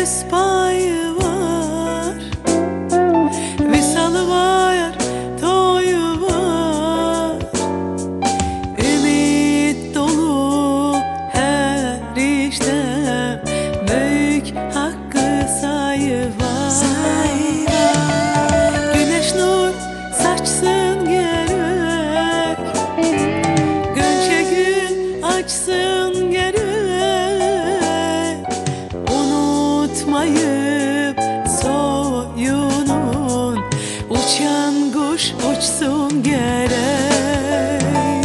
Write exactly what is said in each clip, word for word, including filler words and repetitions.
göz payı var, visalı var, toyu var. Ümit dolu her işte büyük hakkı sayı var. Güneş nur saçsın gerek, gönçe gül açsın gerek. Unutmayıp soyunun, uçan kuş uçsun gerek.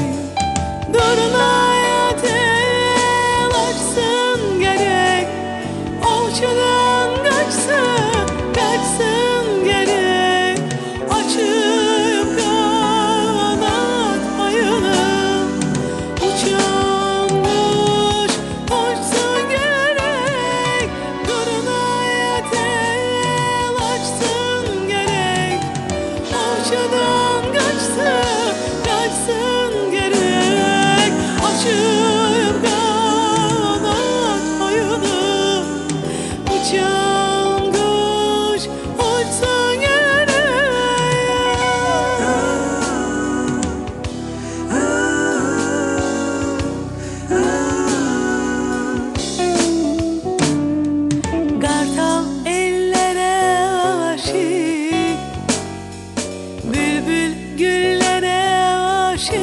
Durulaya tel açsın gerek, ovçudan kaçsın, kaçsın gerek. Açıp kanat payını, uçan kuş uçsun gerek. Durulaya tel açsın gerek, ovçudan kaçsın, kaçsın gerek. Açıp kanat payını, uçan kuş uçsun gerek. Kartal ellere aşık, bülbül güllere aşık.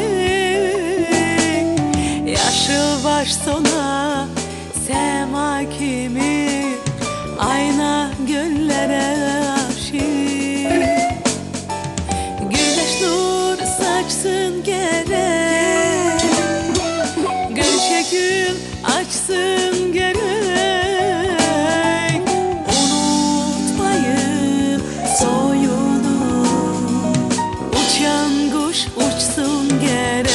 Yaşıl baş sona sema kimi, ayna göllere aşık. Güneş nur saçsın gerek, gönçe gül açsın gerek. Unutmayıp soyunun, uçan kuş uçsun gerek.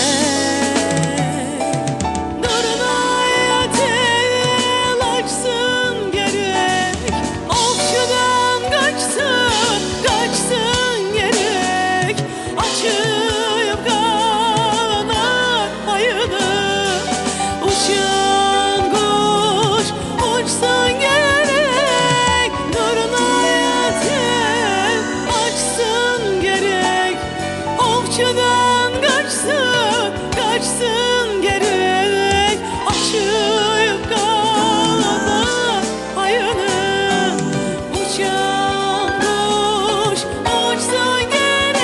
Durulaya tel açsın gerek, ovçudan kaçsın, kaçsın gerek. Açıp kanat payını, uçan kuş uçsun gerek. Durulaya tel açsın gerek, ovçudan kaçsın, kaçsın gerek. Açıp kanat payını, uçan kuş uçsun gerek.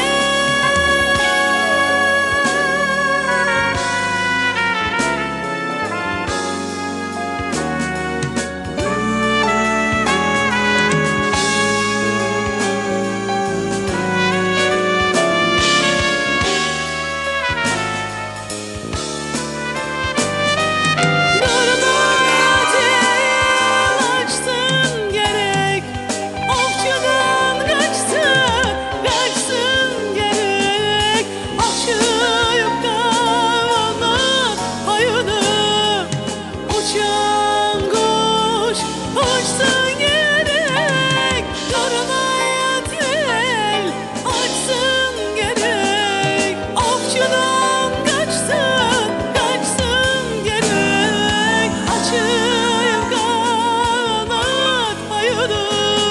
Durulaya tel açsın gerek, ovçudan kaçsın, kaçsın gerek. Açıp kanat payını, uçan kuş uçsun gerek. Durulaya tel açsın gerek, ovçudan kaçsın, kaçsın gerek. Açıp kanat payını,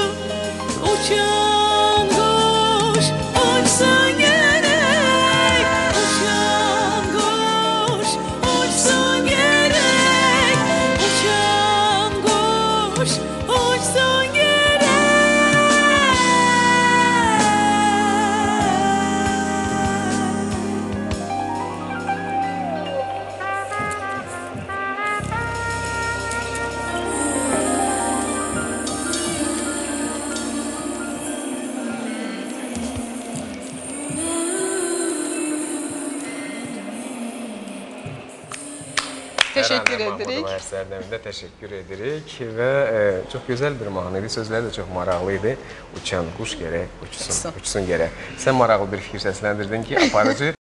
uçan kuş uçsun gerek. Uçan kuş uçsun gerek, uçan kuş uçsun gerek. Teşekkür Rəna edirik. Mahmudova əsərlərimizdə təşəkkür edirik və e, çox gözəl bir mahnı idi. Sözləri də çox maraqlı idi. Uçan quş gərək uçsun, Uçsun. uçsun gərək. Sən maraqlı bir fikir səsləndirdin ki, aparıcı